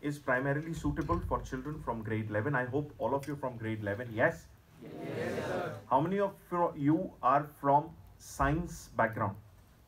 is primarily suitable for children from grade 11. I hope all of you from grade 11, yes? Yes, sir. How many of you are from science background?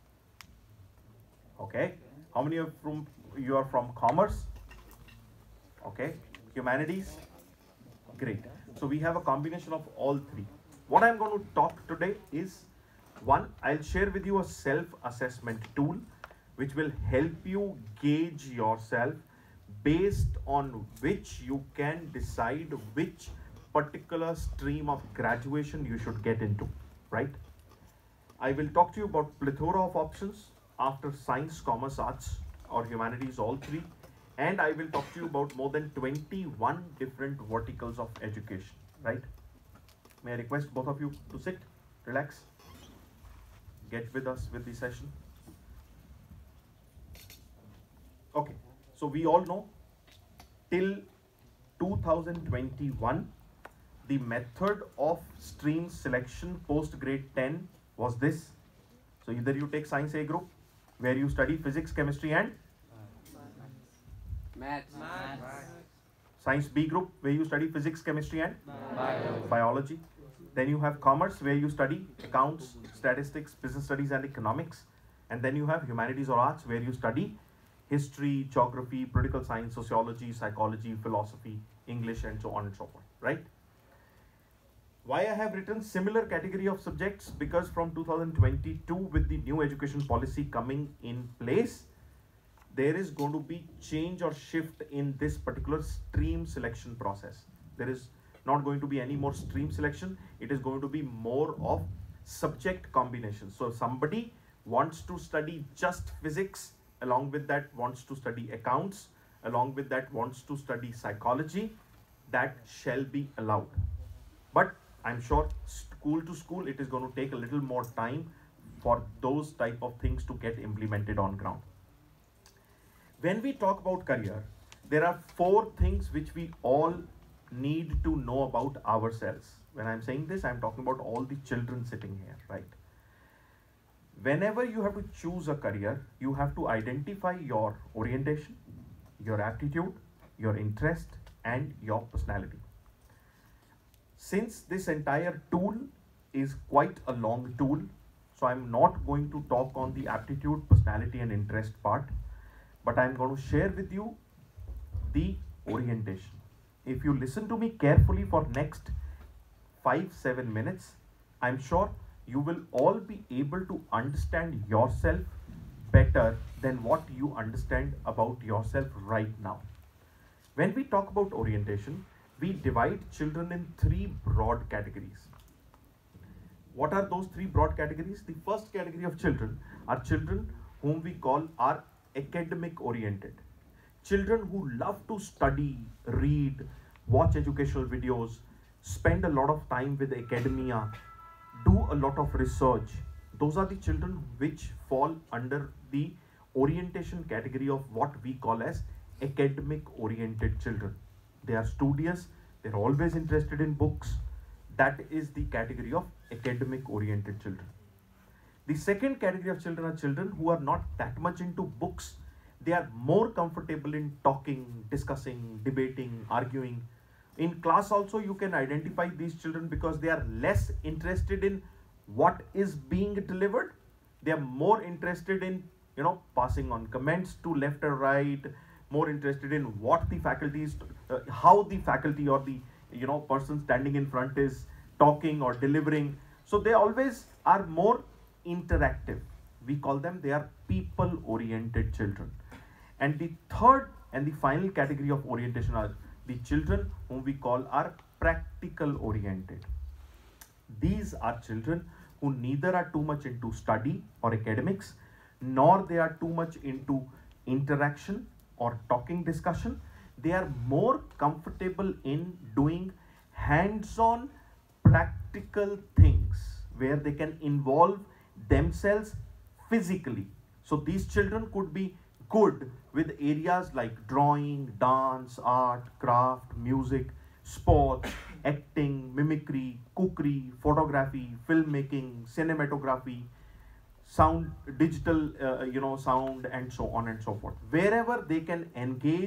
Okay. How many of you are from commerce? Okay. Humanities? Great. So we have a combination of all three. What I'm going to talk today is, one, I'll share with you a self-assessment tool which will help you gauge yourself, based on which you can decide which particular stream of graduation you should get into, right? I will talk to you about plethora of options after science, commerce, arts or humanities, all three. And I will talk to you about more than 21 different verticals of education, right? May I request both of you to sit, relax, get with us with the session. Okay, so we all know till 2021, the method of stream selection post grade 10 was this. So either you take science A group, where you study physics, chemistry and Maths. science B group, where you study physics, chemistry and biology. Then you have commerce, where you study accounts, statistics, business studies and economics. And then you have humanities or arts, where you study history, geography, political science, sociology, psychology, philosophy, English and so on and so forth, right? Why I have written similar category of subjects? Because from 2022, with the new education policy coming in place, there is going to be change or shift in this particular stream selection process. There is not going to be any more stream selection. It is going to be more of subject combination. So if somebody wants to study just physics, along with that wants to study accounts, along with that wants to study psychology, that shall be allowed. But I'm sure school to school, it is going to take a little more time for those type of things to get implemented on ground. When we talk about career, there are 4 things which we all need to know about ourselves. When I'm saying this, I'm talking about all the children sitting here, right? Whenever you have to choose a career, you have to identify your orientation, your aptitude, your interest, and your personality. Since this entire tool is quite a long tool, so I'm not going to talk on the aptitude, personality, and interest part, but I'm going to share with you the orientation. If you listen to me carefully for next 5-7 minutes, I'm sure you will all be able to understand yourself better than what you understand about yourself right now. When we talk about orientation, we divide children in 3 broad categories. What are those 3 broad categories? The first category of children are children whom we call are academic oriented. Children who love to study, read, watch educational videos, spend a lot of time with academia, do a lot of research. Those are the children which fall under the orientation category of what we call as academic oriented children. They are studious, they're always interested in books. That is the category of academic oriented children. The second category of children are children who are not that much into books. They are more comfortable in talking, discussing, debating, arguing. In class also you can identify these children because they are less interested in what is being delivered. They are more interested in, passing on comments to left or right, more interested in what the faculty is, how the faculty or the, person standing in front is talking or delivering. So they always are more interactive. We call them, they are people oriented children. And the third and the final category of orientation are the children whom we call are practical oriented. These are children who neither are too much into study or academics, nor they are too much into interaction or talking discussion. They are more comfortable in doing hands-on practical things where they can involve themselves physically. So these children could be good with areas like drawing, dance, art, craft, music, sports, acting, mimicry, cookery, photography, filmmaking, cinematography, sound, digital, sound, and so on and so forth. Wherever they can engage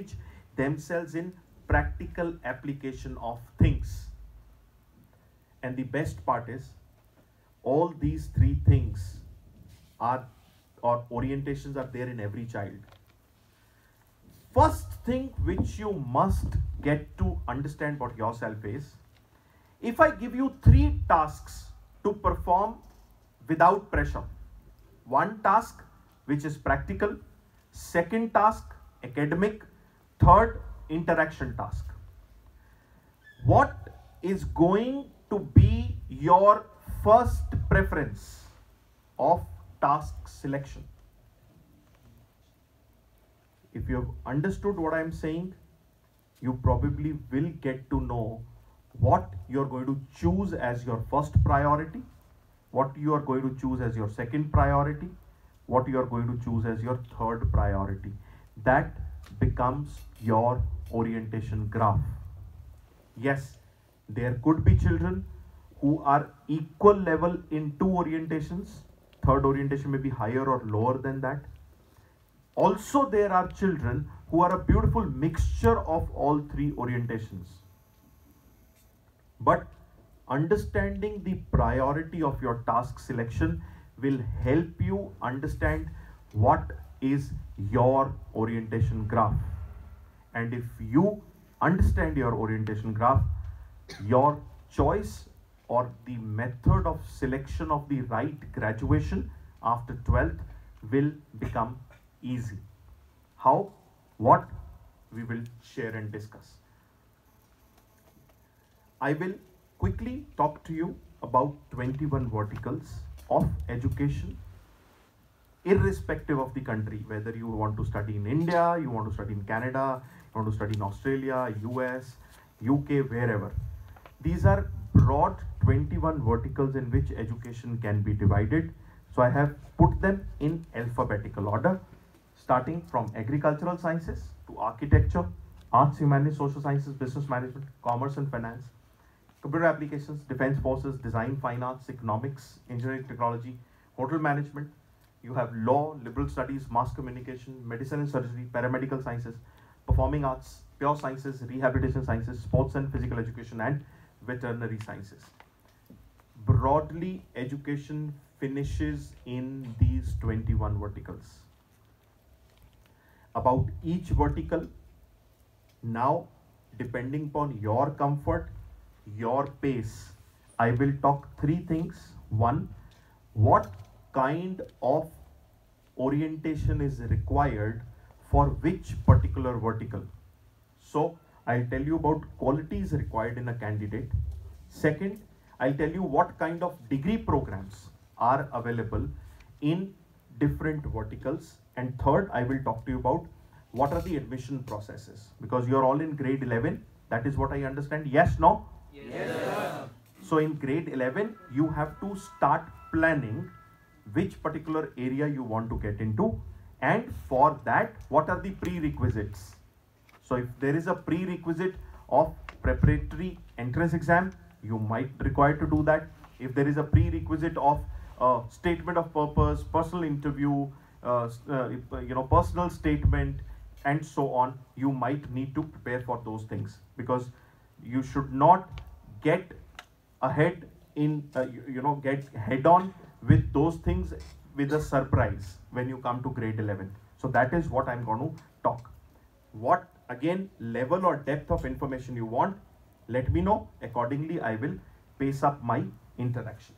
themselves in practical application of things. And the best part is, all these three things are, or orientations are there in every child. First thing which you must get to understand about yourself is, if I give you 3 tasks to perform without pressure, one task which is practical, second task academic, third interaction task, what is going to be your first preference of task selection? If you have understood what I am saying, you probably will get to know what you are going to choose as your first priority, what you are going to choose as your second priority, what you are going to choose as your third priority. That becomes your orientation graph. Yes, there could be children who are equal level in 2 orientations. Third orientation may be higher or lower than that. Also, there are children who are a beautiful mixture of all 3 orientations. But understanding the priority of your task selection will help you understand what is your orientation graph. And if you understand your orientation graph, your choice or the method of selection of the right graduation after 12th will become easy. How? What? We will share and discuss. I will quickly talk to you about 21 verticals of education, irrespective of the country, whether you want to study in India, you want to study in Canada, you want to study in Australia, US, UK, wherever. These are broad 21 verticals in which education can be divided. So I have put them in alphabetical order, starting from agricultural sciences to architecture, arts, humanities, social sciences, business management, commerce and finance, computer applications, defense forces, design, fine arts, economics, engineering, technology, hotel management. You have law, liberal studies, mass communication, medicine and surgery, paramedical sciences, performing arts, pure sciences, rehabilitation sciences, sports and physical education, and veterinary sciences. Broadly, education finishes in these 21 verticals. About each vertical, now, depending upon your comfort, your pace, I will talk 3 things. 1, what kind of orientation is required for which particular vertical. So I'll tell you about qualities required in a candidate. Second, I'll tell you what kind of degree programs are available in different verticals. And third, I will talk to you about what are the admission processes, because you're all in grade 11. That is what I understand. Yes, no? Yes, sir. So in grade 11, you have to start planning which particular area you want to get into. And for that, what are the prerequisites? So if there is a prerequisite of preparatory entrance exam, you might require to do that. If there is a prerequisite of statement of purpose, personal interview, personal statement, and so on, you might need to prepare for those things, because you should not get ahead in, get head on with those things with a surprise when you come to grade 11. So that is what I'm going to talk. What, again, level or depth of information you want, let me know. Accordingly, I will pace up my interaction.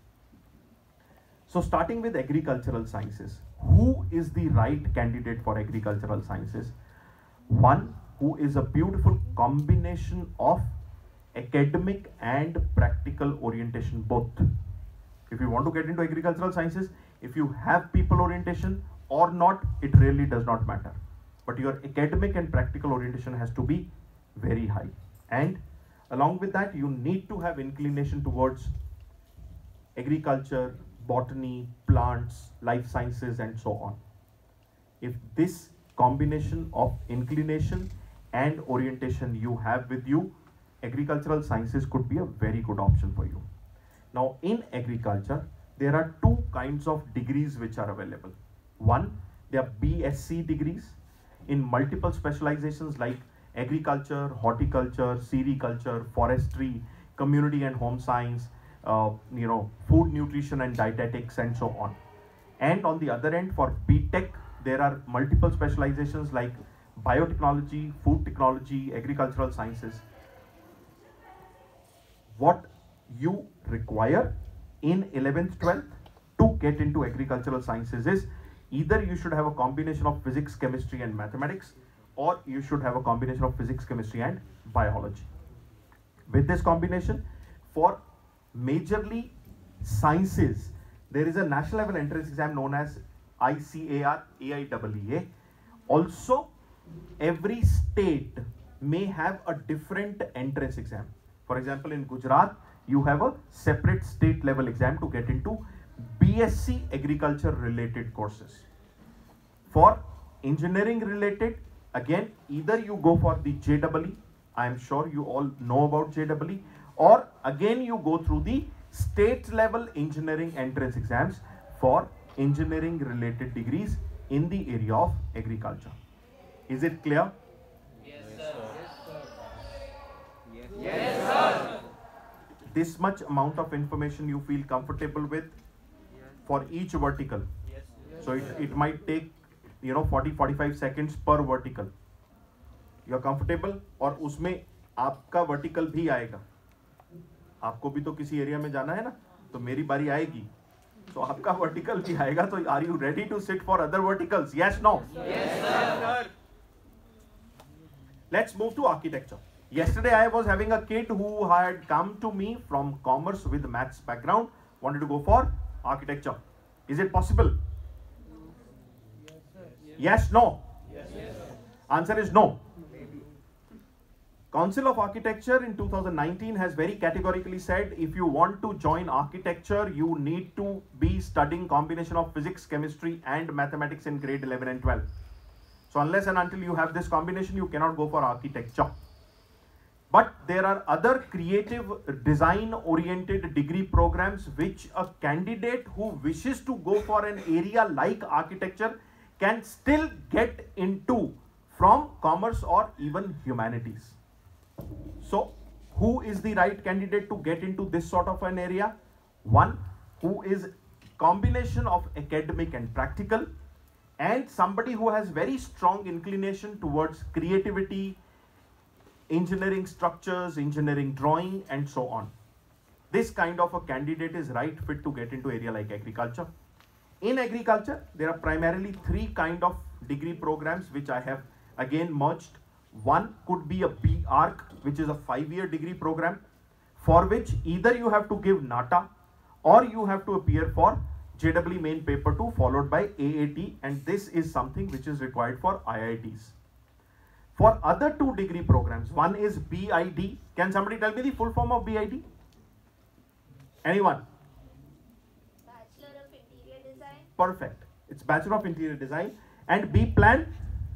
So starting with agricultural sciences, who is the right candidate for agricultural sciences? One who is a beautiful combination of academic and practical orientation both. If you want to get into agricultural sciences, if you have people orientation or not, it really does not matter. But your academic and practical orientation has to be very high. And along with that, you need to have inclination towards agriculture, botany, plants, life sciences, and so on. If this combination of inclination and orientation you have with you, agricultural sciences could be a very good option for you. Now, in agriculture, there are 2 kinds of degrees which are available. One, they are BSc degrees in multiple specializations like agriculture, horticulture, sericulture, forestry, community and home science, food, nutrition and dietetics, and so on. And on the other end, for BTech, there are multiple specializations like biotechnology, food technology, agricultural sciences. What you require in 11th, 12th to get into agricultural sciences is either you should have a combination of physics, chemistry and mathematics, or you should have a combination of physics, chemistry and biology. With this combination, for majorly sciences, there is a national level entrance exam known as ICAR AIEEA. Also, every state may have a different entrance exam. For example, in Gujarat, you have a separate state level exam to get into BSc agriculture related courses. For engineering related, again, either you go for the JEE, I am sure you all know about JEE, or again you go through the state level engineering entrance exams for engineering related degrees in the area of agriculture. Is it clear? Yes, sir. Yes, sir. This much amount of information you feel comfortable with for each vertical. Yes. So it might take 40-45 seconds per vertical. You are comfortable? और उसमें आपका vertical भी आएगा. आपको भी तो किसी area में जाना है ना, तो मेरी बारी आएगी, तो आपका वर्टिकल भी आएगा. तो are you ready to sit for other verticals? Yes, no? Yes, sir. Let's move to architecture. Yesterday I was having a kid who had come to me from commerce with maths background, wanted to go for architecture. Is it possible? Yes, no? Yes, sir. Answer is no. Council of Architecture in 2019 has very categorically said if you want to join architecture, you need to be studying combination of physics, chemistry and mathematics in grade 11 and 12. So unless and until you have this combination, you cannot go for architecture. But there are other creative design oriented degree programs which a candidate who wishes to go for an area like architecture can still get into from commerce or even humanities. So who is the right candidate to get into this sort of an area? One who is combination of academic and practical, and somebody who has very strong inclination towards creativity, engineering structures, engineering drawing and so on. This kind of a candidate is right fit to get into area like agriculture. In agriculture, there are primarily three kind of degree programs which I have again merged. One could be a B-Arc, which is a 5-year degree program, for which either you have to give NATA or you have to appear for JEE main paper 2 followed by AAT, and this is something which is required for IITs. For other two degree programs, one is BID. Can somebody tell me the full form of BID? Anyone? Bachelor of Interior Design. Perfect. It's Bachelor of Interior Design. And B-Plan?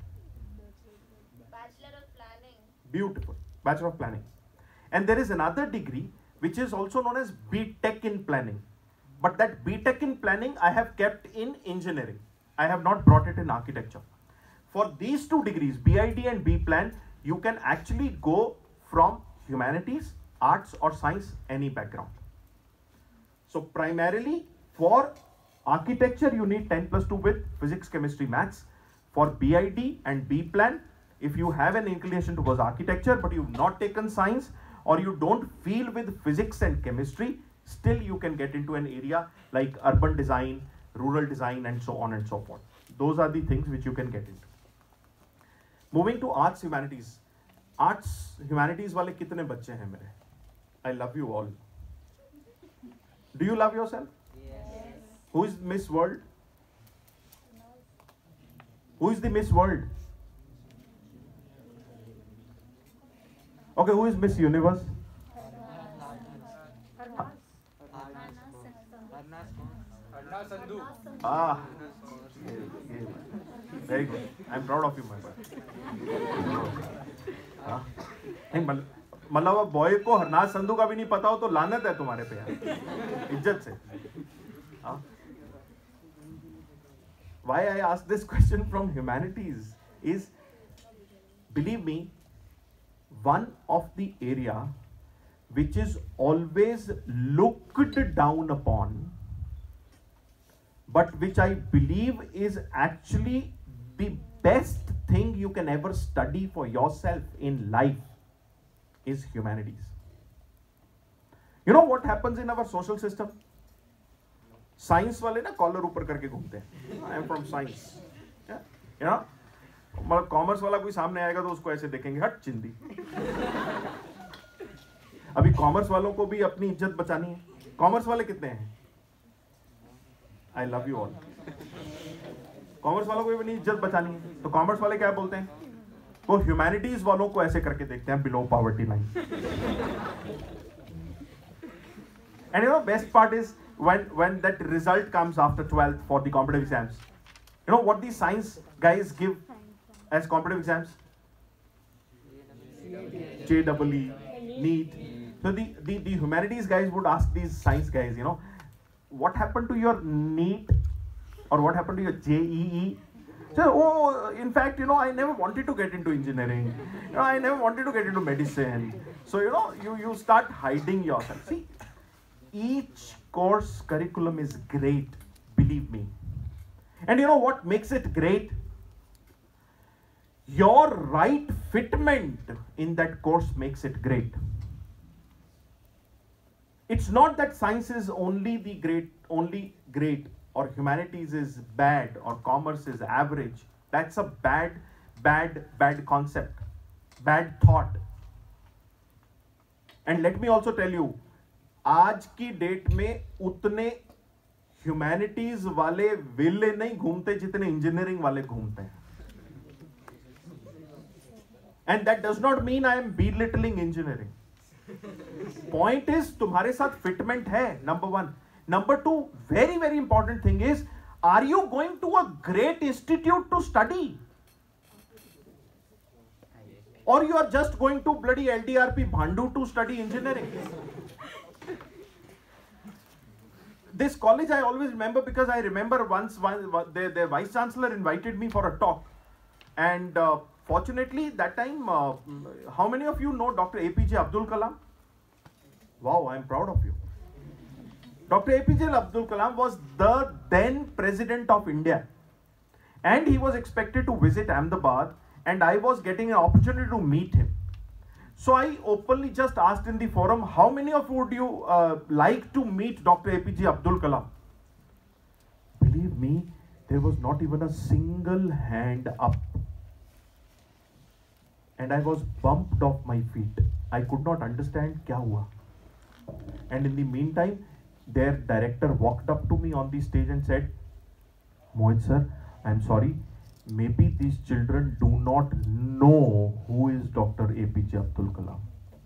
Bachelor of Planning. Beautiful. Bachelor of Planning. And there is another degree which is also known as B.Tech in Planning. But that B.Tech in Planning I have kept in engineering. I have not brought it in architecture. For these two degrees, BID and B-Plan, you can actually go from humanities, arts or science, any background. So primarily for architecture, you need 10+2 with physics, chemistry, maths. For BID and B-Plan, if you have an inclination towards architecture, but you've not taken science or you don't feel with physics and chemistry, still you can get into an area like urban design, rural design and so on and so forth. Those are the things which you can get into. Moving to arts, humanities. Arts, humanities वाले कितने बच्चे हैं मेरे? I love you all. Do you love yourself? Yes. Who is Miss World? Who is the Miss World? Okay, who is Miss Universe? Ah, very good. I'm proud of you, my boy. हाँ, नहीं मतलब boy को हरनाज संधू का भी नहीं पता हो तो लानत है तुम्हारे पे यार, इज्जत से. हाँ. Why I ask this question from humanities is, believe me, one of the area which is always looked down upon, but which I believe is actually the best thing you can ever study for yourself in life, is humanities. You know what happens in our social system? Science वाले ना collar ऊपर करके घूमते हैं, I am from science, you know, मतलब commerce वाला कोई सामने आएगा तो उसको ऐसे देखेंगे, हट चिंदी। अभी कॉमर्स वालों को भी अपनी इज्जत बचानी है। कॉमर्स वाले कितने हैं? I love you all. Commerce वालों को भी अपनी इज्जत बचानी है, तो कॉमर्स वाले क्या बोलते हैं? वो ह्यूमैनिटीज वालों को ऐसे करके देखते हैं, below poverty line. And you know best part is when that result comes after 12th for the competitive exams, you know what these science guys give as competitive exams? JEE, NEET. So the humanities guys would ask these science guys, you know, what happened to your NEET or what happened to your JEE? So, oh, in fact, you know, I never wanted to get into engineering. You know, I never wanted to get into medicine. So, you know, you start hiding yourself. See, each course curriculum is great, believe me. And you know what makes it great? Your right fitment in that course makes it great. It's not that science is only great, or humanities is bad, or commerce is average. That's a bad concept, bad thought. And let me also tell you, आज की date में उतने humanities वाले विले नहीं घूमते जितने engineering वाले घूमते हैं। And that does not mean I am belittling engineering. Point is तुम्हारे साथ फिटमेंट है, number one. Number two, very very important thing is, are you going to a great institute to study, or you are just going to bloody LDRP Bhandu to study engineering? This college I always remember, because I remember once their vice chancellor invited me for a talk, and fortunately that time, how many of you know Dr. APJ Abdul Kalam? Wow, I am proud of you. Dr. APJ Abdul Kalam was the then president of India, and he was expected to visit Ahmedabad, and I was getting an opportunity to meet him. So I openly just asked in the forum, how many of you would you like to meet Dr. APJ Abdul Kalam? Believe me, there was not even a single hand up. And I was bumped off my feet. I could not understand kya hua. And in the meantime, their director walked up to me on the stage and said, Mohit sir, I am sorry, maybe these children do not know who is Dr. APJ Abdul Kalam.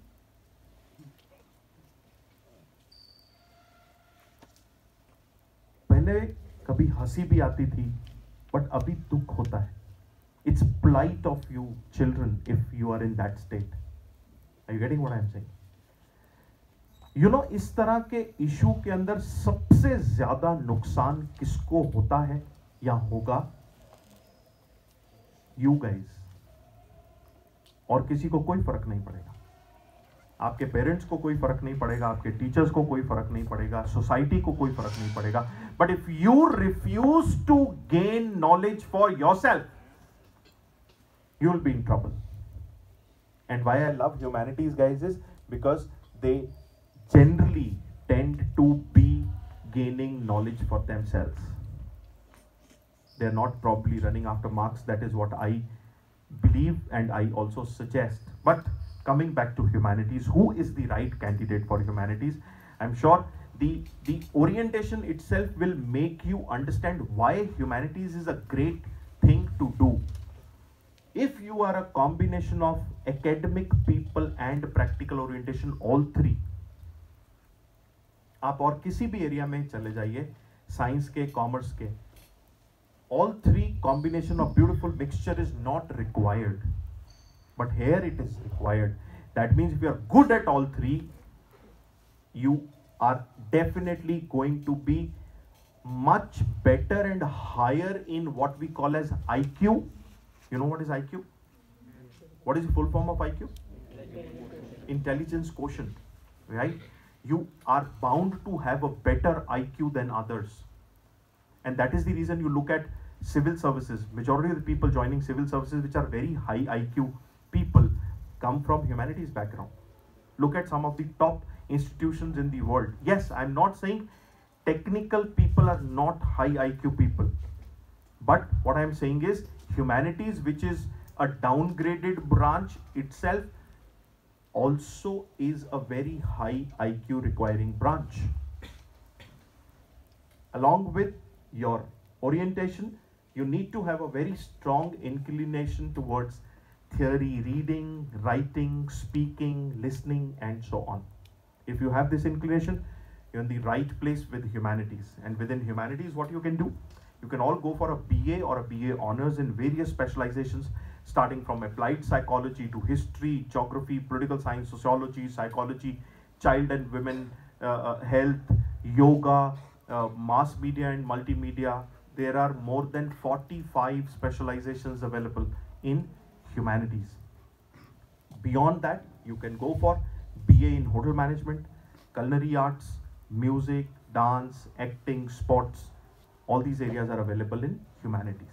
पहले कभी हंसी भी आती थी, but अभी दुख होता है. It's plight of you children if you are in that state. Are you getting what I am saying? You know, इस तरह के इशू के अंदर सबसे ज्यादा नुकसान किसको होता है या होगा? You guys. और किसी को कोई फर्क नहीं पड़ेगा. आपके पेरेंट्स को कोई फर्क नहीं पड़ेगा, आपके टीचर्स को कोई फर्क नहीं पड़ेगा, सोसाइटी को कोई फर्क नहीं पड़ेगा. But if you refuse to gain knowledge for yourself, you will be in trouble. And why I love humanities, guys, is because they generally tend to be gaining knowledge for themselves. They are not probably running after marks. That is what I believe and I also suggest. But coming back to humanities, who is the right candidate for humanities? I'm sure the orientation itself will make you understand why humanities is a great thing to do. If you are a combination of academic people and practical orientation, all three, आप और किसी भी area में चले जाइए, science के, commerce के, all three combination of beautiful mixture is not required, but here it is required. That means if you are good at all three, you are definitely going to be much better and higher in what we call as IQ. You know what is IQ? What is the full form of IQ? intelligence quotient, right? You are bound to have a better IQ than others. And that is the reason you look at civil services. Majority of the people joining civil services, which are very high IQ people, come from humanities background. Look at some of the top institutions in the world. Yes, I'm not saying technical people are not high IQ people. But what I'm saying is humanities, which is a downgraded branch itself, also is a very high IQ requiring branch. Along with your orientation, you need to have a very strong inclination towards theory, reading, writing, speaking, listening, and so on. If you have this inclination, you're in the right place with humanities. And within humanities, what you can do? You can all go for a BA or a BA honors in various specializations, starting from applied psychology to history, geography, political science, sociology, psychology, child and women, health, yoga, mass media and multimedia. There are more than 45 specializations available in humanities. Beyond that, you can go for BA in hotel management, culinary arts, music, dance, acting, sports. All these areas are available in humanities.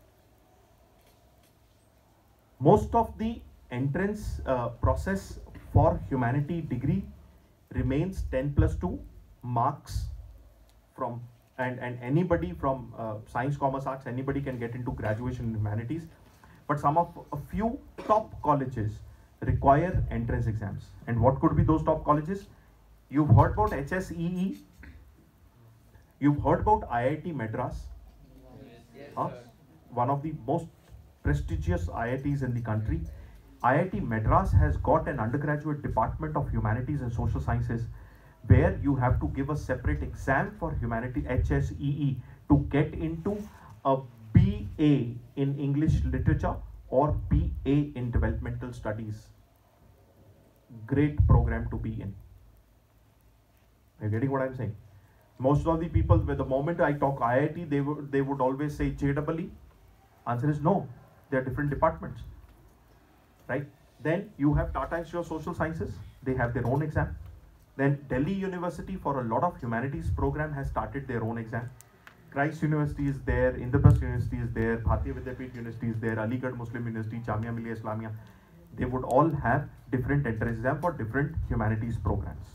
Most of the entrance process for humanity degree remains 10+2 marks from, and anybody from science, commerce, arts, anybody can get into graduation in humanities. But a few top colleges require entrance exams. And what could be those top colleges? You've heard about HSEE. You've heard about IIT Madras. Yes, One of the most prestigious IITs in the country. IIT Madras has got an undergraduate department of humanities and social sciences, where you have to give a separate exam for humanity, HSEE, to get into a BA in English literature or BA in developmental studies. Great program to be in. Are you getting what I'm saying? Most of the people, with the moment I talk IIT, they would always say JEE. Answer is no. They are different departments, right? Then you have Tata Institute of Social Sciences. They have their own exam. Then Delhi University, for a lot of humanities program, has started their own exam. Christ University is there, Indraprasth University is there, Bharatiya Vidyapeeth University is there, Aligarh Muslim University, Jamia Millia Islamia. They would all have different entrance exam for different humanities programs.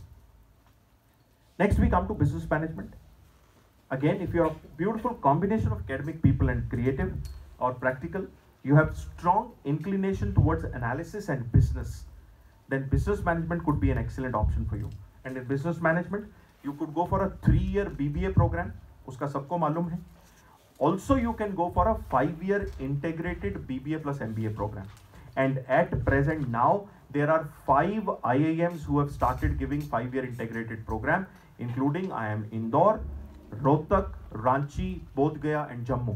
Next we come to business management. Again, if you're a beautiful combination of academic people and creative or practical, you have strong inclination towards analysis and business, then business management could be an excellent option for you. And in business management, you could go for a 3-year BBA program. Uska sabko malum hai. Also, you can go for a 5-year integrated BBA plus MBA program. And at present now, there are 5 IIMs who have started giving 5-year integrated program, including IIM Indore, Rohtak, Ranchi, Bodh Gaya and Jammu.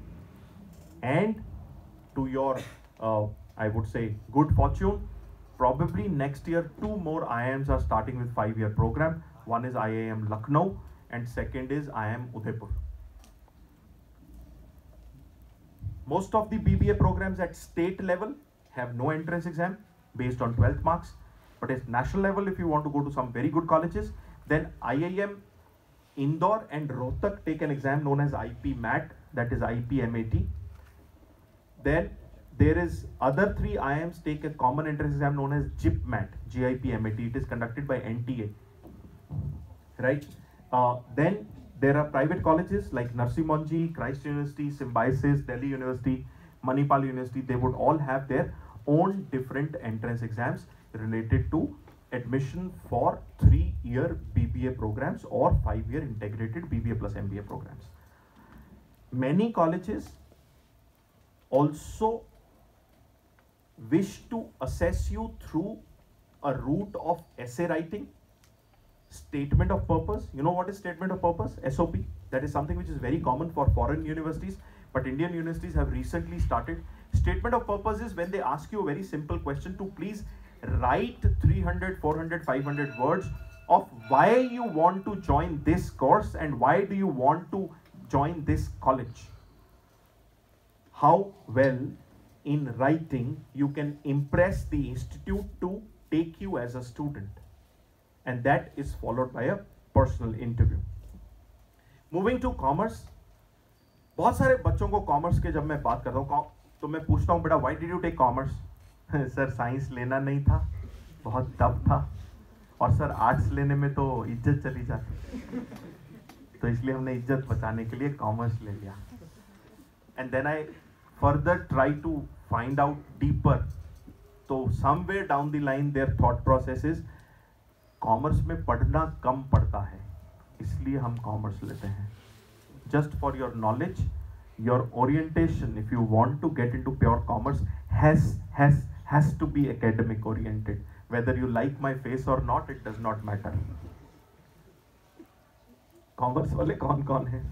And to your, I would say, good fortune, probably next year 2 more IIMs are starting with 5-year program. One is IIM Lucknow and second is IIM Udaipur. Most of the BBA programs at state level have no entrance exam based on 12th marks. But at national level, if you want to go to some very good colleges, then IIM Indore and Rohtak take an exam known as IP MAT, that is IP MAT. Then there is other 3 IIMs take a common entrance exam known as JIP MAT, GIP MAT. It is conducted by NTA, right? Then there are private colleges like Narsee Monjee, Christ University, Symbiosis, Delhi University, Manipal University. They would all have their own different entrance exams related to admission for 3-year BBA programs or 5-year integrated BBA plus MBA programs. Many colleges also wish to assess you through a route of essay writing, statement of purpose. You know what is statement of purpose? SOP. That is something which is very common for foreign universities, but Indian universities have recently started. Statement of purpose is when they ask you a very simple question to please write 300, 400, 500 words of why you want to join this course and why do you want to join this college. How well in writing you can impress the institute to take you you as a student, and that is followed by a personal interview. Moving to commerce, बहुत सारे बच्चों को commerce के जब मैं बात करता हूँ तो मैं पूछता हूँ बेटा why did you take commerce? Sir science लेना नहीं था, बहुत टफ था, और सर आर्ट्स लेने में तो इज्जत चली जाती, तो इसलिए हमने इज्जत बचाने के लिए कॉमर्स ले लिया. And then I further try to find out deeper, तो somewhere down the line their thought process is commerce में पढ़ना कम पड़ता है, इसलिए हम कॉमर्स लेते हैं. Just for your knowledge, your orientation, if you want to get into pure commerce, has to be academic oriented. Whether you like my face or not, it does not matter. Commerce वाले कौन है?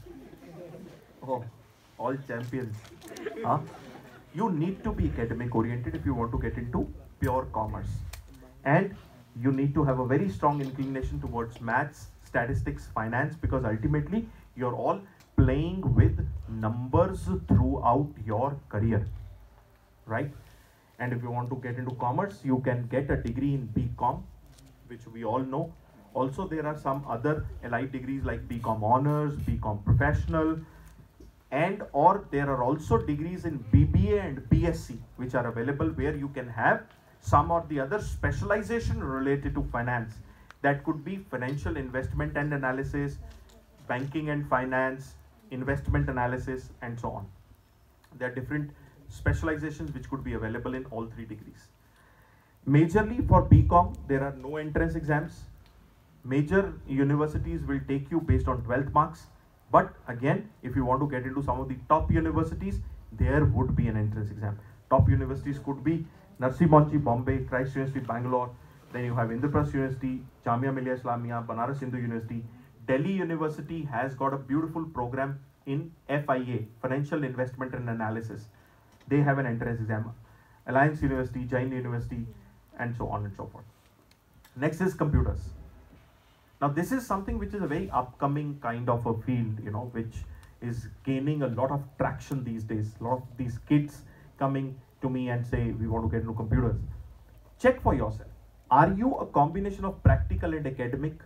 Oh, all champions. Huh? You need to be academic oriented if you want to get into pure commerce, and you need to have a very strong inclination towards maths, statistics, finance, because ultimately you're all playing with numbers throughout your career, right? And if you want to get into commerce, you can get a degree in BCom, which we all know. Also, there are some other allied degrees like BCom Honors, BCom Professional, and or there are also degrees in BBA and BSc, which are available, where you can have some or the other specialization related to finance. That could be financial investment and analysis, banking and finance, investment analysis, and so on. There are different specializations which could be available in all three degrees. Majorly for BCom, there are no entrance exams. Major universities will take you based on 12th marks. But again, if you want to get into some of the top universities, there would be an entrance exam. Top universities could be Narsee Monchi, Bombay, Christ University, Bangalore. Then you have Indraprasth University, Jamia Millia Islamia, Banaras Hindu University. Delhi University has got a beautiful program in FIA, Financial Investment and Analysis. They have an entrance exam. Alliance University, Jain University, and so on and so forth. Next is computers. Now this is something which is a very upcoming kind of a field, you know, which is gaining a lot of traction these days. A lot of these kids coming to me and say, we want to get into computers. Check for yourself. Are you a combination of practical and academic?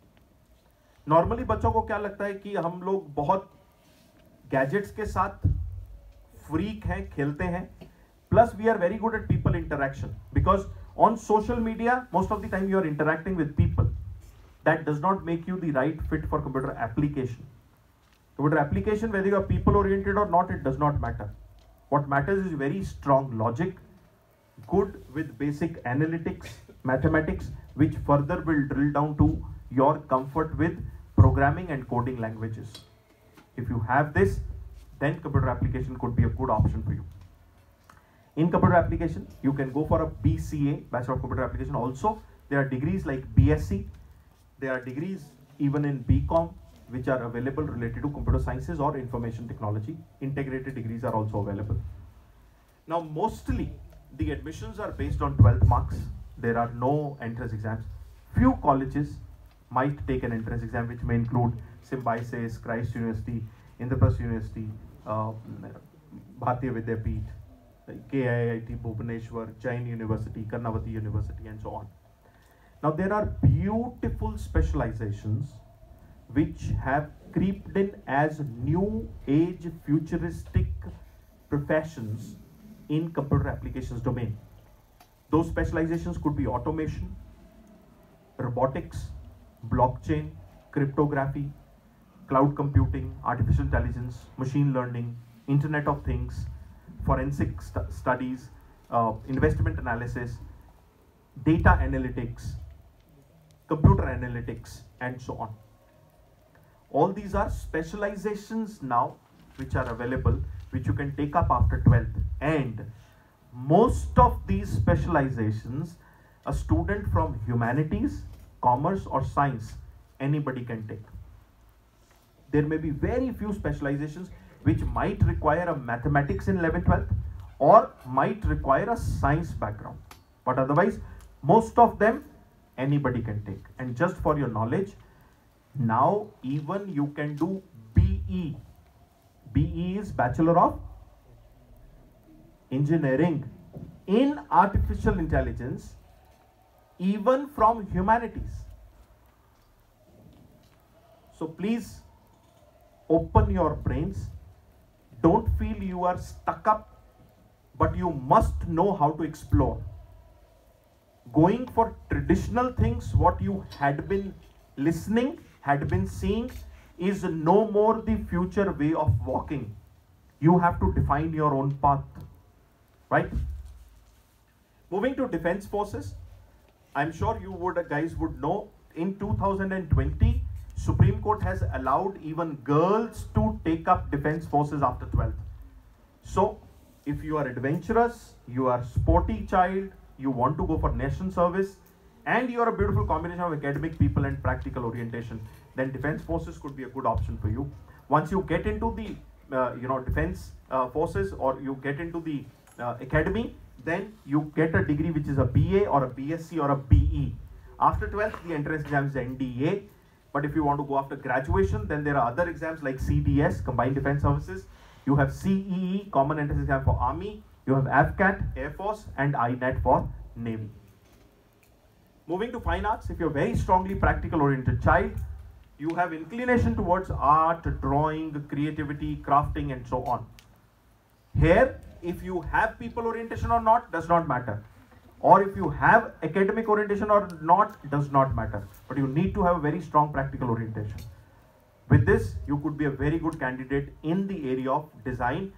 Normally बच्चों को क्या लगता है कि हम लोग बहुत gadgets के साथ फ्रीक हैं, खेलते हैं, plus we are very good at people interaction, because on social media most of the time you are interacting with people. That does not make you the right fit for computer application. Computer application, whether you are people oriented और not, it does not matter. What matters is very strong logic, good with basic analytics, mathematics, which further will drill down to your comfort with programming and coding languages. If you have this, then computer application could be a good option for you. In computer application, you can go for a BCA, Bachelor of Computer Application. Also, there are degrees like BSc. There are degrees even in BCom, which are available related to computer sciences or information technology. Integrated degrees are also available. Now, mostly the admissions are based on 12th marks. There are no entrance exams. Few colleges might take an entrance exam, which may include Symbiosis, Christ University, Indraprasth University, Bharatiya Vidyapeeth, KIIT Bhubaneswar, Jain University, Karnavati University, and so on. Now there are beautiful specializations which have creeped in as new age futuristic professions in computer applications domain. Those specializations could be automation, robotics, blockchain, cryptography, cloud computing, artificial intelligence, machine learning, Internet of Things, forensic studies, investment analysis, data analytics, computer analytics, and so on. All these are specializations now which are available, which you can take up after 12th. And most of these specializations, a student from humanities, commerce, or science, anybody can take. There may be very few specializations which might require a mathematics in 11th, 12th, or might require a science background. But otherwise, most of them, anybody can take. And just for your knowledge, now even you can do BE. BE is Bachelor of Engineering in Artificial Intelligence even from humanities. So please open your brains. Don't feel you are stuck up, but you must know how to explore. Going for traditional things, what you had been listening, had been seeing, is no more the future way of walking. You have to define your own path, right? Moving to defense forces, I'm sure you guys would know, in 2020, Supreme Court has allowed even girls to take up defense forces after 12th. So, if you are adventurous, you are sporty child, you want to go for nation service, and you are a beautiful combination of academic people and practical orientation, then defense forces could be a good option for you. Once you get into the defense forces, or you get into the academy, then you get a degree which is a BA or a BSc or a BE. After 12th, the entrance exam is NDA. But if you want to go after graduation, then there are other exams like CDS, Combined Defense Services. You have CEE, Common Entrance Exam for Army. You have AFCAT, Air Force, and INET for Navy. Moving to fine arts, if you're very strongly practical oriented child, you have inclination towards art, drawing, creativity, crafting, and so on. Here, if you have people orientation or not, does not matter. Or if you have academic orientation or not, does not matter. But you need to have a very strong practical orientation. With this, you could be a very good candidate in the area of design.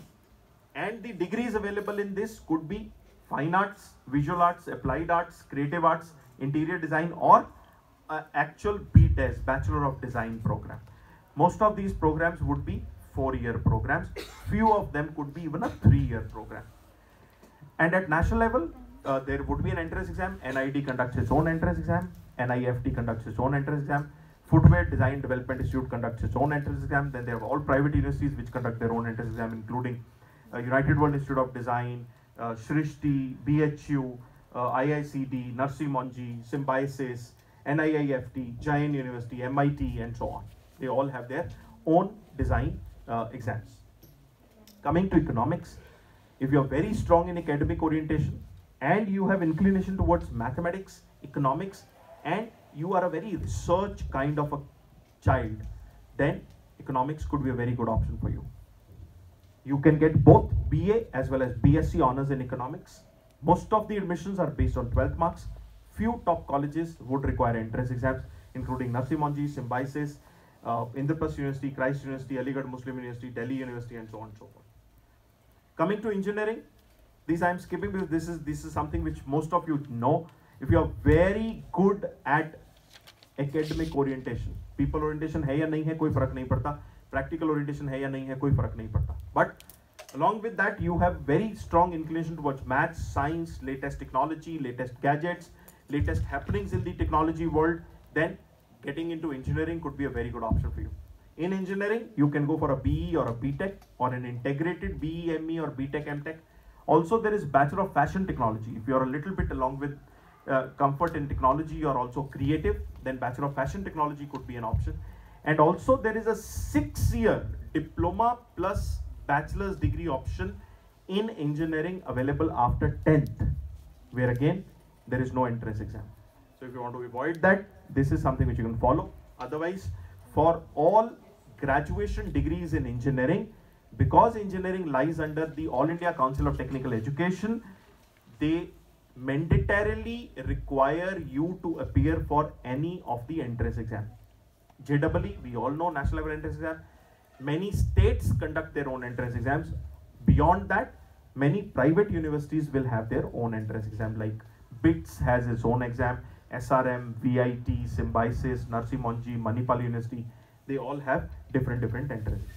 And the degrees available in this could be fine arts, visual arts, applied arts, creative arts, interior design, or actual BDES, Bachelor of Design program. Most of these programs would be 4-year programs. Few of them could be even a 3-year program. And at national level, there would be an entrance exam. NID conducts its own entrance exam. NIFT conducts its own entrance exam. Footwear Design Development Institute conducts its own entrance exam. Then there are all private universities which conduct their own entrance exam, including United World Institute of Design, Shrishti, BHU, IICD, Narsi Monji, Symbiosis, NIIFT, Jain University, MIT, and so on. They all have their own design exams. Coming to economics, if you are very strong in academic orientation and you have inclination towards mathematics, economics, and you are a very research kind of a child, then economics could be a very good option for you. You can get both BA as well as BSc honors in economics. Most of the admissions are based on 12th marks. Few top colleges would require entrance exams, including Narsi Monji, Symbiosis, Indraprasth University, Christ University, Aligarh Muslim University, Delhi University, and so on and so forth. Coming to engineering, this I am skipping because this is something which most of you know. If you are very good at academic orientation, people orientation है या नहीं है कोई फर्क नहीं पड़ता, practical orientation है या नहीं है कोई फर्क नहीं पड़ता. But along with that, you have very strong inclination towards maths, science, latest technology, latest gadgets, latest happenings in the technology world, then getting into engineering could be a very good option for you. In engineering, you can go for a BE or a BTech or an integrated BE, ME or BTech, MTech. Also, there is Bachelor of Fashion Technology. If you are a little bit along with comfort in technology, you are also creative, then Bachelor of Fashion Technology could be an option. And also, there is a 6-year diploma plus bachelor's degree option in engineering available after 10th, where again, there is no entrance exam. So if you want to avoid that, this is something which you can follow. Otherwise, for all graduation degrees in engineering, because engineering lies under the All India Council of Technical Education, they mandatorily require you to appear for any of the entrance exam. JEE, we all know, national level entrance exam. Many states conduct their own entrance exams. Beyond that, many private universities will have their own entrance exam, like BITS has its own exam, SRM, VIT, Symbiosis, Narsi Monji, Manipal University, they all have different entrance exams.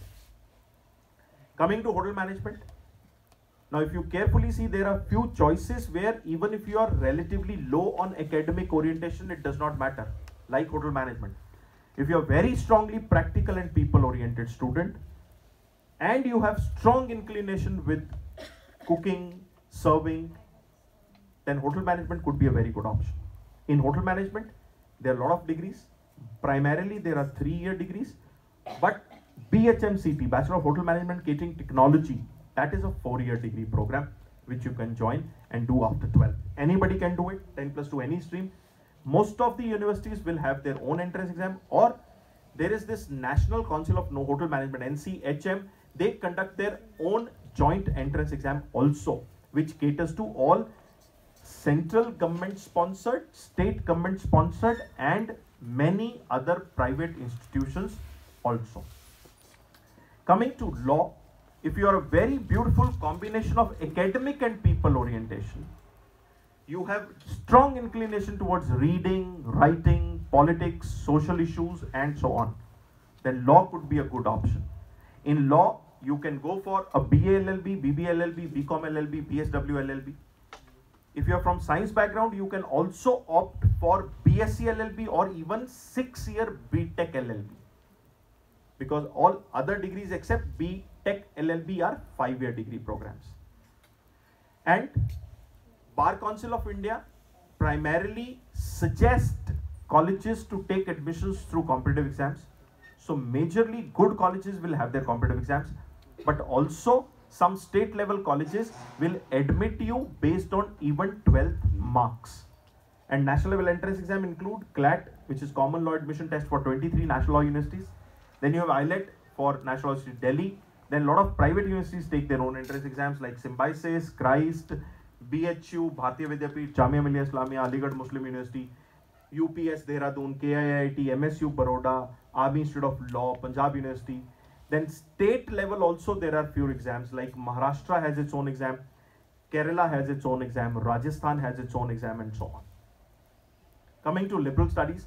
Coming to hotel management. Now, if you carefully see, there are few choices where even if you are relatively low on academic orientation, it does not matter, like hotel management. If you are very strongly practical and people-oriented student, and you have strong inclination with cooking, serving, then hotel management could be a very good option. In hotel management, there are a lot of degrees. Primarily, there are 3-year degrees, but BHMCT, Bachelor of Hotel Management Catering Technology, that is a 4-year degree program which you can join, and do after 12. Anybody can do it, 10 plus 2 any stream. Most of the universities will have their own entrance exam, or there is this National Council of Hotel Management, NCHM, they conduct their own joint entrance exam also, which caters to all central government sponsored, state government sponsored, and many other private institutions also. Coming to law, if you are a very beautiful combination of academic and people orientation, you have strong inclination towards reading, writing, politics, social issues, and so on, then law could be a good option. In law, you can go for a BA LLB, BBA LLB, BCom LLB, BSW LLB. If you are from science background, you can also opt for BSc LLB or even 6-year BTech LLB. Because all other degrees except BTech LLB are 5-year degree programs. And Bar Council of India primarily suggest colleges to take admissions through competitive exams. So majorly good colleges will have their competitive exams, but also some state level colleges will admit you based on even 12th marks. And national level entrance exam include CLAT, which is Common Law Admission Test for 23 national law universities. Then you have ILET for National University Delhi. Then a lot of private universities take their own entrance exams like Symbiosis, Christ, BHU, Bharatiya Vidyapeeth, Jamia Millia Islamia, Aligarh Muslim University, UPS Dehradun, KIIT, MSU Baroda, Army Institute of Law, Punjab University. Then state level also there are few exams like Maharashtra has its own exam, Kerala has its own exam, Rajasthan has its own exam, and so on. Coming to liberal studies,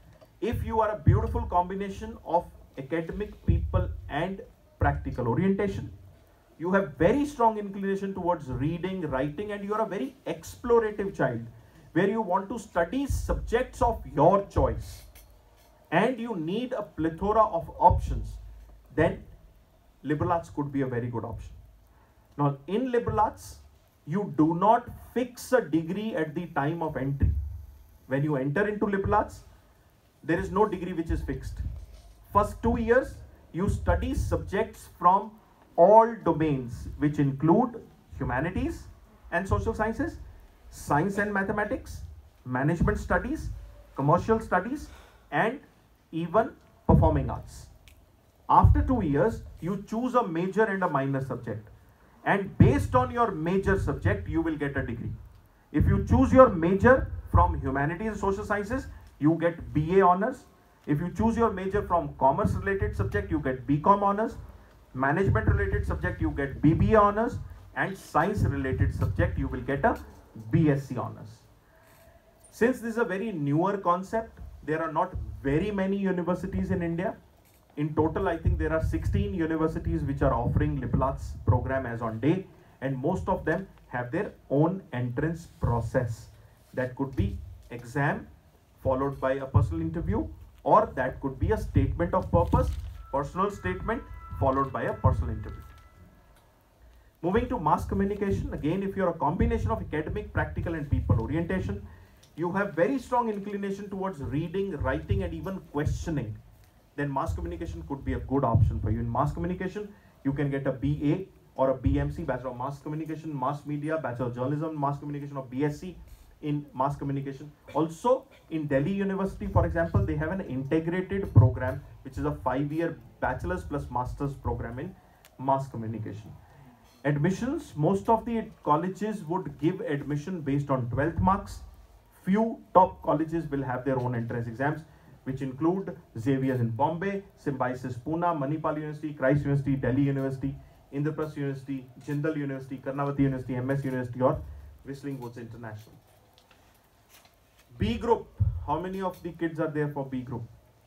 if you are a beautiful combination of academic people and practical orientation, you have very strong inclination towards reading, writing, and you are a very explorative child where you want to study subjects of your choice and you need a plethora of options, then liberal arts could be a very good option. Now, in liberal arts, you do not fix a degree at the time of entry. When you enter into liberal arts, there is no degree which is fixed. First 2 years, you study subjects from all domains, which include humanities and social sciences, science and mathematics, management studies, commercial studies, and even performing arts. After 2 years, you choose a major and a minor subject. And based on your major subject, you will get a degree. If you choose your major from humanities and social sciences, you get BA honors. If you choose your major from commerce related subject, you get BCom honors. Management related subject, you get BBA honors. And science related subject, you will get a BSc honors. Since this is a very newer concept, there are not very many universities in India. In total, I think there are 16 universities which are offering liberal arts program as on day, and most of them have their own entrance process. That could be exam followed by a personal interview, or that could be a statement of purpose, personal statement followed by a personal interview. Moving to mass communication, again, if you're a combination of academic, practical, and people orientation, you have very strong inclination towards reading, writing, and even questioning, then mass communication could be a good option for you. In mass communication, you can get a BA or a BMC, Bachelor of Mass Communication, Mass Media, Bachelor of Journalism, Mass Communication, or BSc in mass communication. Also, in Delhi University, for example, they have an integrated program, which is a 5-year bachelor's plus master's program in mass communication. Admissions, most of the colleges would give admission based on 12th marks. Few top colleges will have their own entrance exams, which include Xavier's in Bombay, Symbiosis Pune, Manipal University, Christ University, Delhi University, Indraprasth University, Jindal University, Karnavati University, MS University, or Whistling Woods International. B group, how many of the kids are there for B group?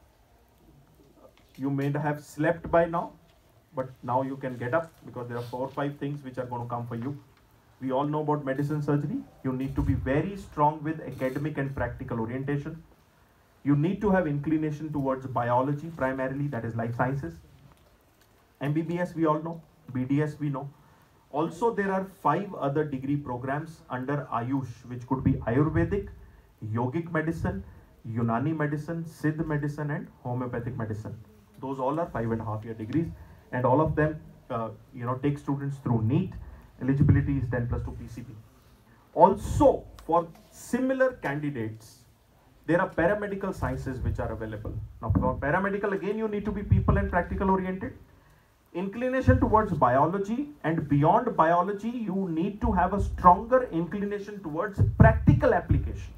You may have slept by now, but now you can get up because there are 4 or 5 things which are going to come for you. We all know about medicine, surgery. You need to be very strong with academic and practical orientation. You need to have inclination towards biology primarily, that is life sciences. MBBS we all know, BDS we know. Also, there are 5 other degree programs under Ayush, which could be Ayurvedic, Yogic medicine, Unani medicine, Siddh medicine, and homeopathic medicine. Those all are 5.5-year degrees, and all of them take students through NEET. Eligibility is 10+2 PCB. Also, for similar candidates, there are paramedical sciences which are available. Now, for paramedical, again, you need to be people and practical oriented. Inclination towards biology, and beyond biology, you need to have a stronger inclination towards practical application.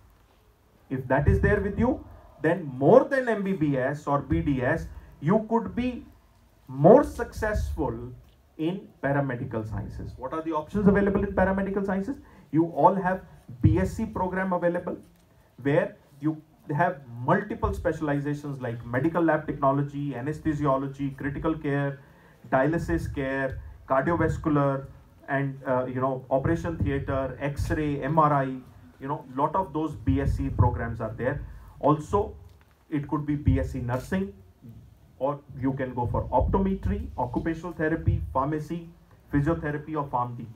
If that is there with you, then more than MBBS or BDS, you could be more successful in paramedical sciences. What are the options available in paramedical sciences? You all have BSc program available, where you have multiple specializations like medical lab technology, anesthesiology, critical care, dialysis care, cardiovascular, and operation theater, X-ray, MRI. Lot of those BSc programs are there. Also, it could be BSc nursing, or you can go for optometry, occupational therapy, pharmacy, physiotherapy, or PharmD.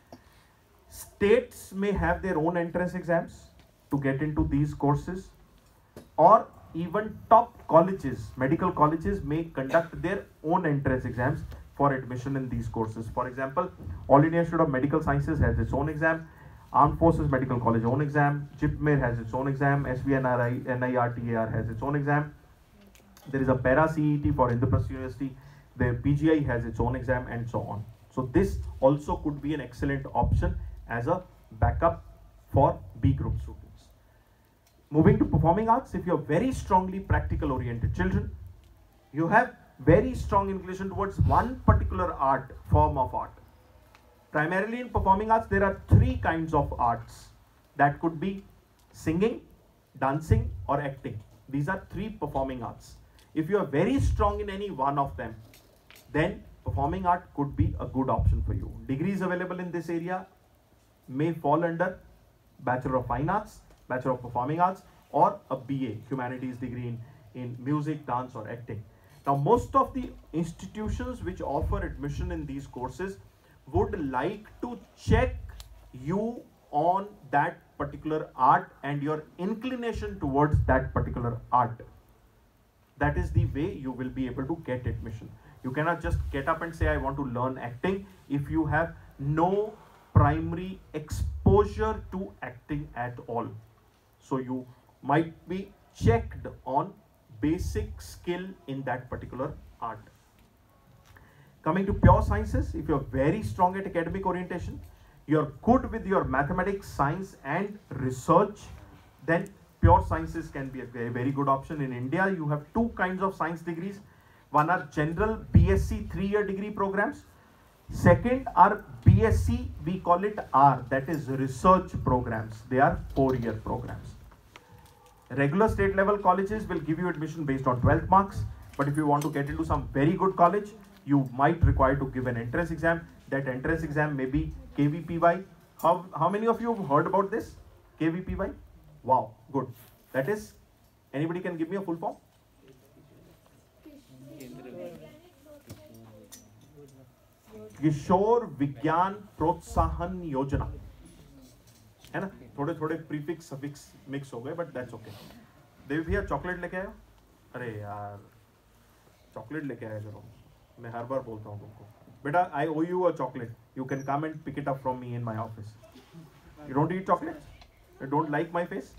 States may have their own entrance exams to get into these courses, or even top colleges, medical colleges, may conduct their own entrance exams for admission in these courses. For example, All India Institute of Medical Sciences has its own exam, Armed Forces Medical College own exam, JIPMER has its own exam, SVNRI, NIRTAR has its own exam. There is a para CET for Indraprastha University, the PGI has its own exam, and so on. So this also could be an excellent option as a backup for B group students. Moving to performing arts, if you are very strongly practical oriented children, you have very strong inclination towards one particular art, form of art. Primarily in performing arts, there are three kinds of arts. That could be singing, dancing, or acting. These are three performing arts. If you are very strong in any one of them, then performing art could be a good option for you. Degrees available in this area may fall under Bachelor of Fine Arts, Bachelor of Performing Arts, or a BA, Humanities degree in music, dance, or acting. Now, most of the institutions which offer admission in these courses would like to check you on that particular art and your inclination towards that particular art. That is the way you will be able to get admission. You cannot just get up and say, I want to learn acting, if you have no primary exposure to acting at all. So you might be checked on basic skill in that particular art. Coming to pure sciences, if you're very strong at academic orientation, you're good with your mathematics, science, and research, then pure sciences can be a very good option. In India, you have two kinds of science degrees. One are general BSc 3-year degree programs. Second are BSc, we call it R, that is research programs. They are 4-year programs. Regular state level colleges will give you admission based on 12th marks, but if you want to get into some very good college, you might require to give an entrance exam. That entrance exam may be KVPY. How many of you have heard about this? KVPY? Wow, good. That is, anybody can give me a full form? किशोर विज्ञान प्रोत्साहन योजना है ना. थोड़े थोड़े prefix suffix mix हो गए, but that's okay. देवी भैया चॉकलेट लेके आया. अरे यार चॉकलेट लेके आया करो, मैं हर बार बोलता हूँ तुमको. बेटा, I owe you a chocolate, you can come and pick it up from me in my office. You don't eat chocolate? You don't like my face?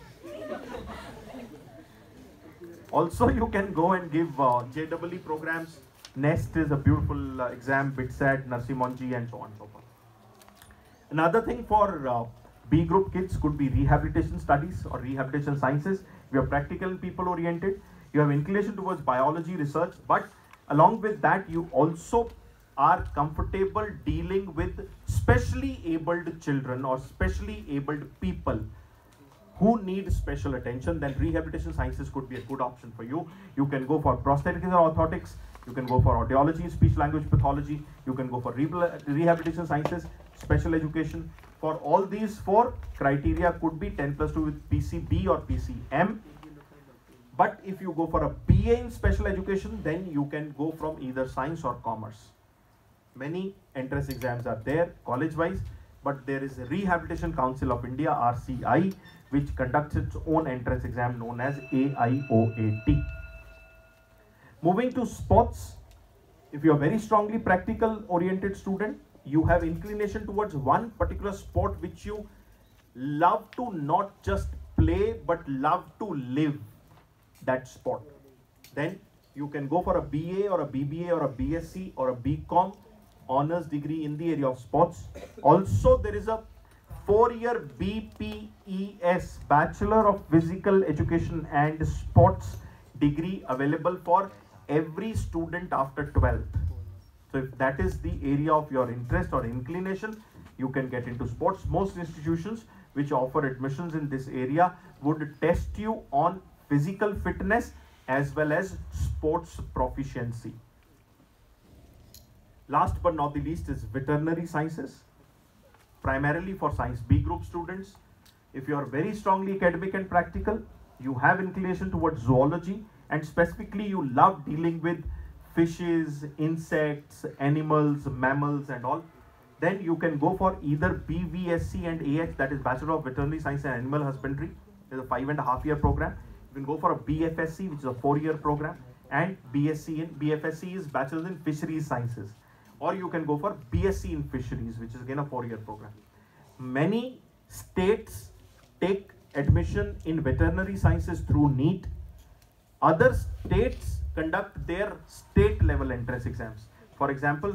Also, you can go and give JEE programs. NEST is a beautiful exam, BITSAT, Narsi Monji, and so on and so forth. Another thing for B group kids could be rehabilitation studies or rehabilitation sciences. You are practical and people oriented. You have inclination towards biology research, but along with that, you also are comfortable dealing with specially abled children or specially abled people who need special attention. Then rehabilitation sciences could be a good option for you. You can go for prosthetics or orthotics. You can go for audiology, speech language pathology. You can go for rehabilitation sciences, special education. For all these four, criteria could be 10+2 with PCB or PCM. But if you go for a BA in special education, then you can go from either science or commerce. Many entrance exams are there college-wise, but there is a Rehabilitation Council of India, RCI, which conducts its own entrance exam known as AIOAT. Moving to sports, if you are very strongly practical oriented student, you have inclination towards one particular sport which you love to not just play but love to live that sport, then you can go for a BA or a BBA or a BSc or a BCom honors degree in the area of sports. Also, there is a 4-year BPES, Bachelor of Physical Education and Sports degree available for every student after 12th. So if that is the area of your interest or inclination, you can get into sports. Most institutions which offer admissions in this area would test you on physical fitness as well as sports proficiency. Last but not the least is veterinary sciences, primarily for Science B group students. If you are very strongly academic and practical, you have inclination towards zoology, and specifically you love dealing with fishes, insects, animals, mammals and all, then you can go for either BVSC and AH, that is Bachelor of Veterinary Science and Animal Husbandry. It's a 5.5-year program. You can go for a BFSC, which is a 4-year program, and BFSC is Bachelor in Fisheries Sciences. Or you can go for BSc in Fisheries, which is again a 4-year program. Many states take admission in veterinary sciences through NEET. Other states conduct their state level entrance exams. For example,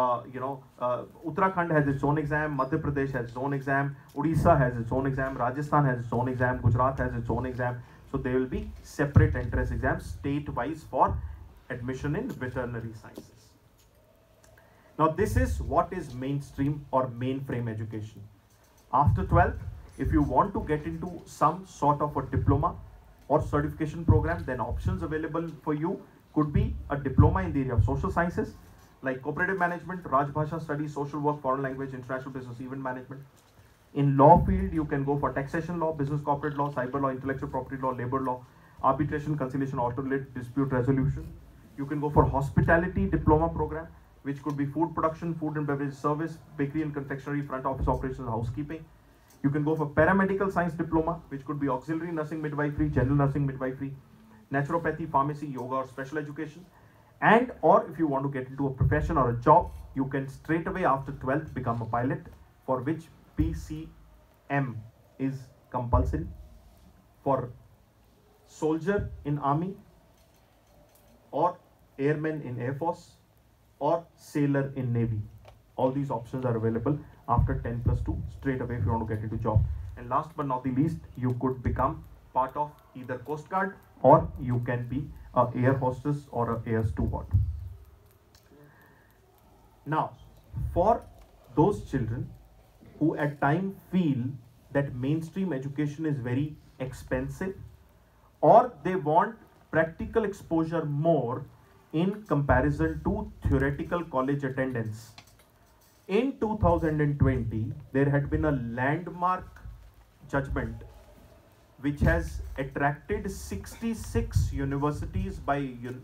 Uttarakhand has its own exam, Madhya Pradesh has its own exam, Odisha has its own exam, Rajasthan has its own exam, Gujarat has its own exam. So there will be separate entrance exams state-wise for admission in veterinary sciences. Now this is what is mainstream or mainframe education. After 12th, if you want to get into some sort of a diploma or certification program, then options available for you could be a diploma in the area of social sciences, like cooperative management, Rajbhasha studies, social work, foreign language, international business, event management. In law field, you can go for taxation law, business corporate law, cyber law, intellectual property law, labor law, arbitration, conciliation, auto-related dispute resolution. You can go for hospitality diploma program, which could be food production, food and beverage service, bakery and confectionery, front office operations, housekeeping. You can go for paramedical science diploma, which could be auxiliary nursing midwifery, general nursing midwifery, naturopathy, pharmacy, yoga or special education. And or if you want to get into a profession or a job, you can straight away after 12th become a pilot, for which PCM is compulsory. For soldier in army, or airman in Air Force, or sailor in Navy. All these options are available after 10+2 straight away if you want to get into job. And last but not the least, you could become part of either Coast Guard or you can be a air hostess or a air steward. Now, for those children who at times feel that mainstream education is very expensive, or they want practical exposure more in comparison to theoretical college attendance, in 2020, there had been a landmark judgment which has attracted 66 universities by,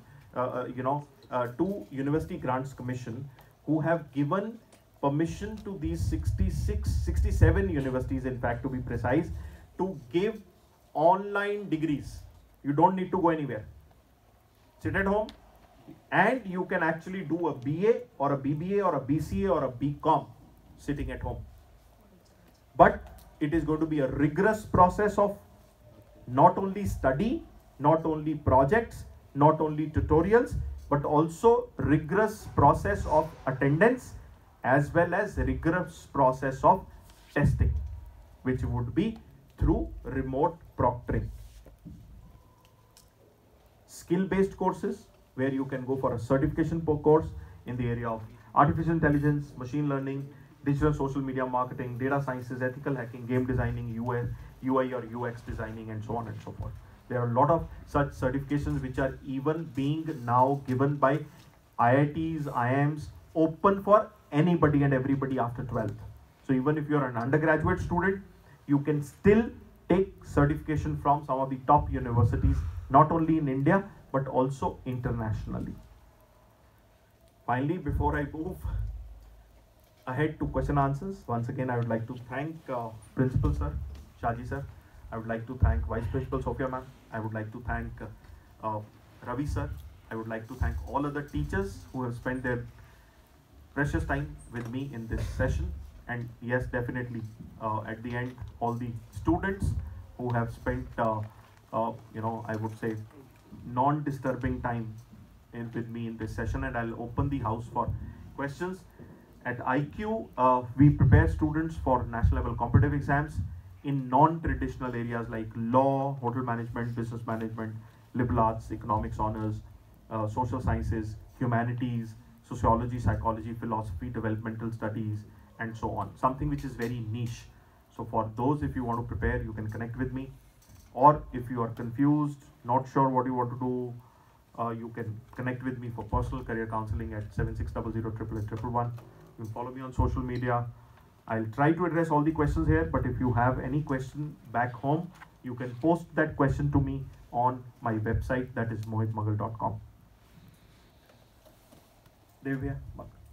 to University Grants Commission, who have given permission to these 67 universities, in fact, to be precise, to give online degrees. You don't need to go anywhere. Sit at home, and you can actually do a BA or a BBA or a BCA or a BCom sitting at home. But it is going to be a rigorous process of not only study, not only projects, not only tutorials, but also rigorous process of attendance as well as rigorous process of testing, which would be through remote proctoring. Skill-based courses, where you can go for a certification course in the area of artificial intelligence, machine learning, digital social media marketing, data sciences, ethical hacking, game designing, UI or UX designing, and so on and so forth. There are a lot of such certifications which are even being now given by IITs, IIMs, open for anybody and everybody after 12th. So even if you're an undergraduate student, you can still take certification from some of the top universities, not only in India, but also internationally. Finally, before I move ahead to question answers, once again, I would like to thank Principal Sir, Shaji Sir. I would like to thank Vice Principal Sophia Ma'am. I would like to thank Ravi Sir. I would like to thank all other teachers who have spent their precious time with me in this session. And yes, definitely, at the end, all the students who have spent, I would say, non-disturbing time with me in this session, and I'll open the house for questions. At IQ, we prepare students for national level competitive exams in non-traditional areas like law, hotel management, business management, liberal arts, economics honors, social sciences, humanities, sociology, psychology, philosophy, developmental studies, and so on. Something which is very niche. So for those, if you want to prepare, you can connect with me. Or if you are confused, not sure what you want to do, you can connect with me for personal career counseling at 76008811. You can follow me on social media. I'll try to address all the questions here, but if you have any question back home, you can post that question to me on my website, that is mohitmughal.com. Devya.